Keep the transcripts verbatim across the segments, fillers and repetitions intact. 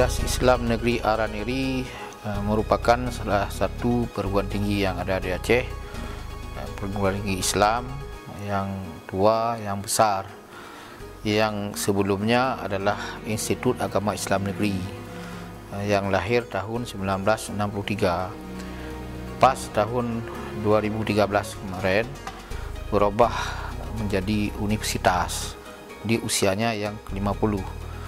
Universitas Islam Negeri Ar-Raniry uh, merupakan salah satu perguruan tinggi yang ada di Aceh, uh, perguruan tinggi Islam yang tua, yang besar, yang sebelumnya adalah Institut Agama Islam Negeri uh, yang lahir tahun seribu sembilan ratus enam puluh tiga. Pas tahun dua ribu tiga belas kemarin berubah menjadi universitas di usianya yang ke lima puluh.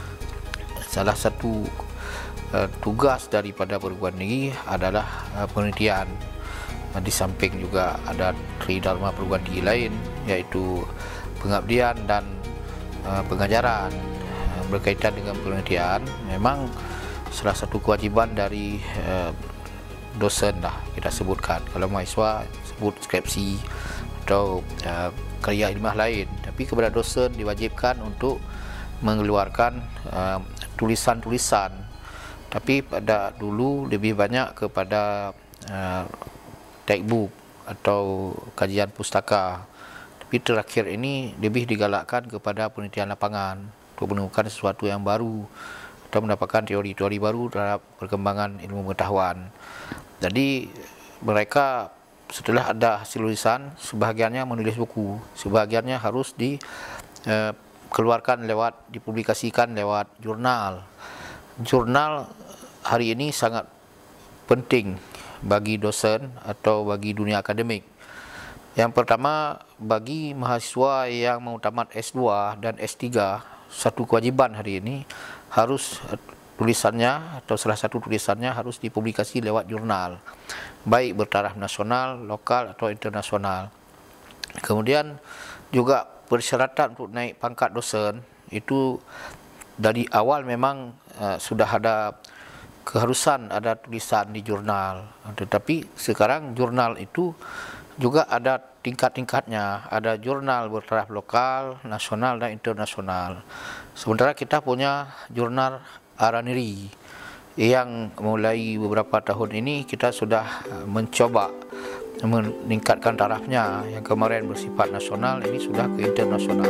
Salah satu uh, tugas daripada perguruan tinggi adalah uh, penelitian. Uh, di samping juga ada tri dharma perguruan tinggi lain, yaitu pengabdian dan uh, pengajaran. Uh, berkaitan dengan penelitian, memang salah satu kewajiban dari uh, dosen lah kita sebutkan. Kalau mahasiswa sebut skripsi atau uh, karya ilmiah lain, tapi kepada dosen diwajibkan untuk mengeluarkan uh, tulisan-tulisan, tapi pada dulu lebih banyak kepada uh, textbook atau kajian pustaka, tapi terakhir ini lebih digalakkan kepada penelitian lapangan untuk menemukan sesuatu yang baru atau mendapatkan teori-teori baru terhadap perkembangan ilmu pengetahuan. Jadi mereka setelah ada hasil tulisan, sebahagiannya menulis buku, sebahagiannya harus di uh, keluarkan lewat, dipublikasikan lewat jurnal. Jurnal hari ini sangat penting bagi dosen atau bagi dunia akademik. Yang pertama, bagi mahasiswa yang mau tamat S dua dan S tiga, satu kewajiban hari ini harus tulisannya atau salah satu tulisannya harus dipublikasi lewat jurnal, baik bertaraf nasional, lokal atau internasional. Kemudian juga persyaratan untuk naik pangkat dosen itu dari awal memang uh, sudah ada keharusan ada tulisan di jurnal, tetapi sekarang jurnal itu juga ada tingkat-tingkatnya, ada jurnal bertaraf lokal, nasional dan internasional. Sementara kita punya jurnal Ar-Raniry yang mulai beberapa tahun ini kita sudah mencoba meningkatkan tarafnya. Yang kemarin bersifat nasional, ini sudah ke internasional.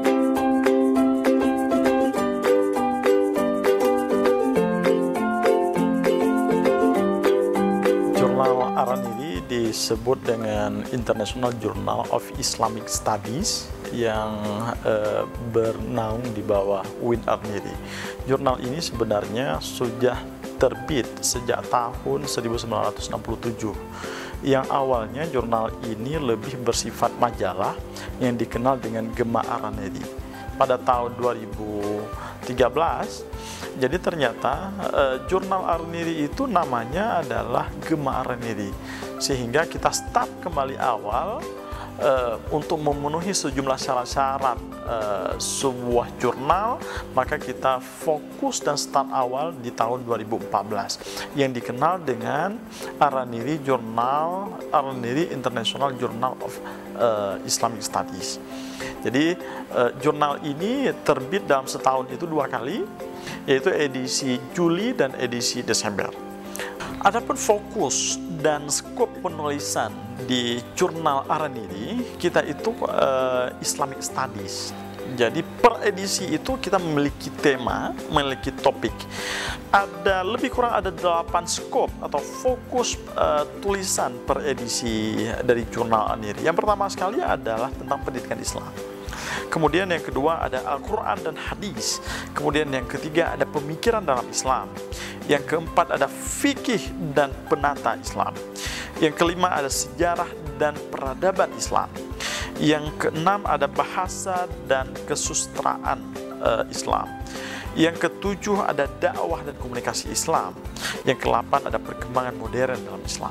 Journal Ar-Raniry disebut dengan International Journal of Islamic Studies yang eh, bernaung di bawah U I N Ar-Raniry. Jurnal ini sebenarnya sudah terbit sejak tahun seribu sembilan ratus enam puluh tujuh. Yang awalnya jurnal ini lebih bersifat majalah yang dikenal dengan Gema Ar-Raniry pada tahun dua ribu tiga belas. Jadi ternyata eh, jurnal Ar-Raniry itu namanya adalah Gema Ar-Raniry, sehingga kita start kembali awal Uh, untuk memenuhi sejumlah syarat-syarat uh, sebuah jurnal, maka kita fokus dan start awal di tahun dua ribu empat belas yang dikenal dengan Ar-Raniry Journal, Ar-Raniry International Journal of uh, Islamic Studies. Jadi uh, jurnal ini terbit dalam setahun itu dua kali, yaitu edisi Juli dan edisi Desember. Adapun fokus dan skop penulisan di jurnal Ar-Raniry kita itu uh, Islamic Studies. Jadi per edisi itu kita memiliki tema, memiliki topik. Ada lebih kurang ada delapan skop atau fokus uh, tulisan per edisi dari jurnal Ar-Raniry. Yang pertama sekali adalah tentang pendidikan Islam. Kemudian yang kedua ada Al-Quran dan Hadis. Kemudian yang ketiga ada pemikiran dalam Islam. Yang keempat ada fikih dan penata Islam. Yang kelima ada sejarah dan peradaban Islam. Yang keenam ada bahasa dan kesusastraan uh, Islam. Yang ketujuh ada dakwah dan komunikasi Islam. Yang kedelapan ada perkembangan modern dalam Islam.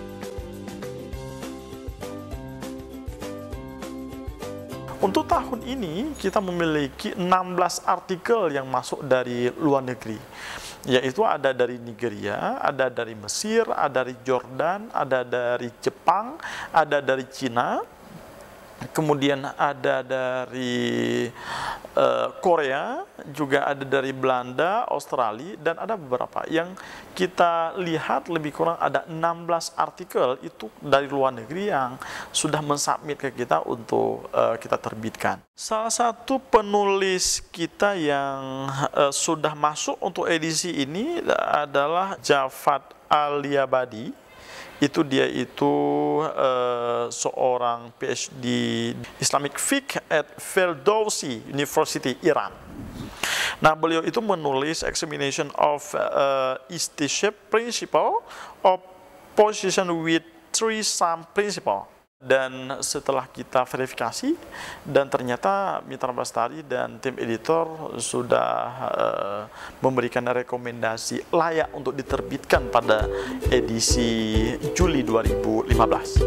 Untuk tahun ini kita memiliki enam belas artikel yang masuk dari luar negeri, yaitu ada dari Nigeria, ada dari Mesir, ada dari Jordan, ada dari Jepang, ada dari Cina, kemudian ada dari uh, Korea, juga ada dari Belanda, Australia, dan ada beberapa yang kita lihat lebih kurang ada enam belas artikel itu dari luar negeri yang sudah mensubmit ke kita untuk uh, kita terbitkan. Salah satu penulis kita yang uh, sudah masuk untuk edisi ini adalah Javad Al-Yabadi. Itu dia itu uh, seorang P H D Islamic Fiqh at Ferdowsi University, Iran. Nah, beliau itu menulis Examination of uh, Istishab Principle of Position with Three Sum Principle. Dan setelah kita verifikasi, dan ternyata Mitra Bastari dan tim editor sudah uh, memberikan rekomendasi layak untuk diterbitkan pada edisi Juli dua ribu lima belas.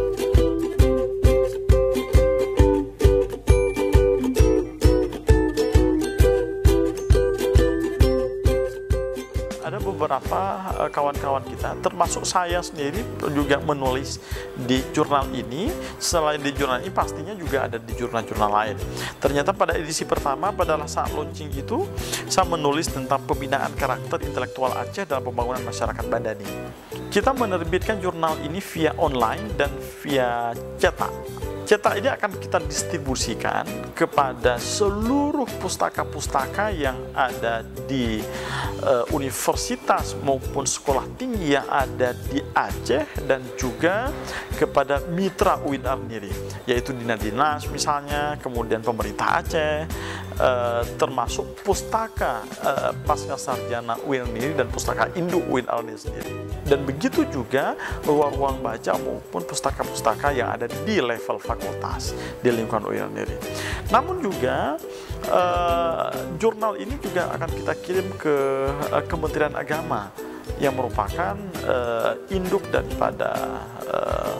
Ada beberapa kawan-kawan kita, termasuk saya sendiri juga menulis di jurnal ini. Selain di jurnal ini, pastinya juga ada di jurnal-jurnal lain. Ternyata pada edisi pertama, pada saat launching itu, saya menulis tentang pembinaan karakter intelektual Aceh dalam pembangunan masyarakat Bandani. Kita menerbitkan jurnal ini via online dan via cetak. Cetak ini akan kita distribusikan kepada seluruh pustaka-pustaka yang ada di uh, universitas maupun sekolah tinggi yang ada di Aceh, dan juga kepada mitra U I N Ar-Raniry, yaitu dinas-dinas misalnya, kemudian pemerintah Aceh, uh, termasuk pustaka uh, pasca sarjana U I N Ar-Raniry dan pustaka induk U I N Ar-Raniry sendiri. Dan begitu juga ruang-ruang baca maupun pustaka-pustaka yang ada di level fakultas di lingkungan U I N Ar-Raniry. Namun juga uh, jurnal ini juga akan kita kirim ke uh, Kementerian Agama yang merupakan uh, induk daripada uh,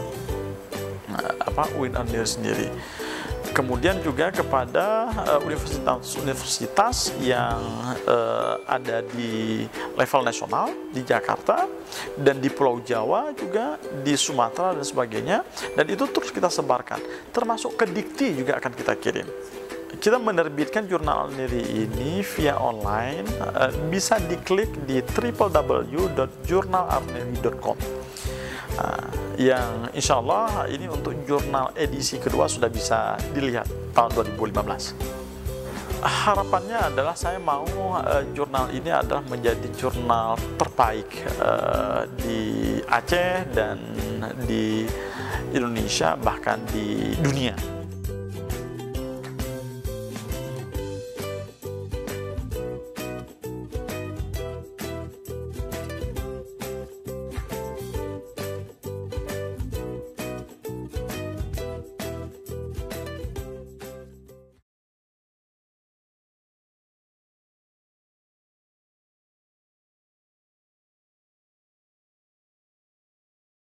apa U I N Ar-Raniry sendiri. Kemudian juga kepada universitas-universitas uh, yang uh, ada di level nasional di Jakarta dan di Pulau Jawa, juga di Sumatera dan sebagainya, dan itu terus kita sebarkan, termasuk ke Dikti juga akan kita kirim. Kita menerbitkan jurnal Ar-Raniry ini via online, uh, bisa diklik di w w w dot journal arraniry dot com. Nah, yang insya Allah ini untuk jurnal edisi kedua sudah bisa dilihat tahun dua ribu lima belas. Harapannya adalah saya mau uh, jurnal ini adalah menjadi jurnal terbaik uh, di Aceh dan di Indonesia, bahkan di dunia.